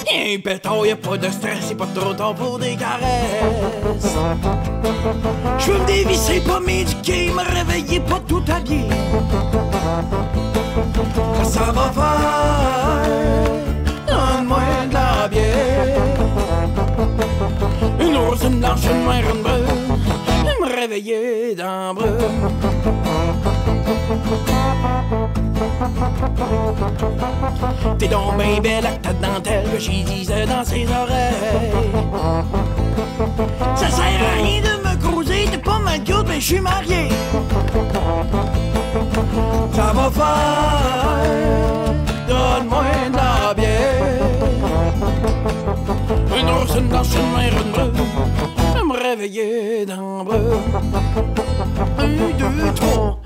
Y'a pétard, y'a pas de stress, c'est pas trop tard pour des caresses. J'veux me dévisser, pas m'éduquer, me réveiller, pas tout habillé. Ça va faire, donne-moi de la bière. Une rose, une blanche, une noire, une brune, me réveiller dans le brune. T'es donc bien belle avec ta dentelle que j'y disais dans ses oreilles. Ça sert à rien de me creuser, t'es pas mal cute, mais j'suis marié. Ça va faire, donne-moi de la bière. Une rose, une blanche, une noire, une brune, me réveiller dans le brune. 1, 2, 3.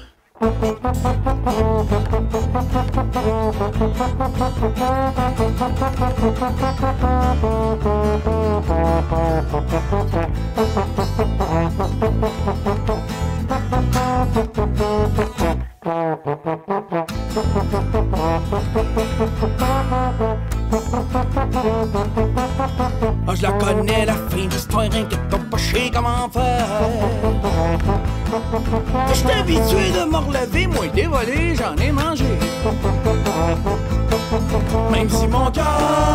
Ah, je la connais, la fin de l'histoire, inquiète-toi pas, je sais comment faire. J'suis habitué de me relever, moi dévolé, j'en ai mangé. Même si mon cœur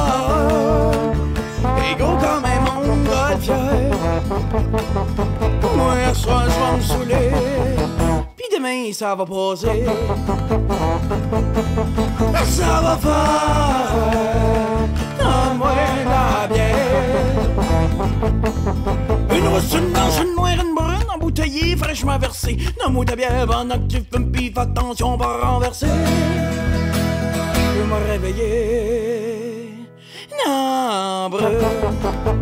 est gros comme un montgolfière, moi ce soir j'vais me saouler, pis demain ça va passer. Ça va faire, donne-moi la bière. Une rousse, une blanche, une noire, une brune, embouteillée, fraîchement versée. Donne-moi ta bière pendant que tu fumes, pis fais attention, pas renverser. Je vais me réveiller, non, brune.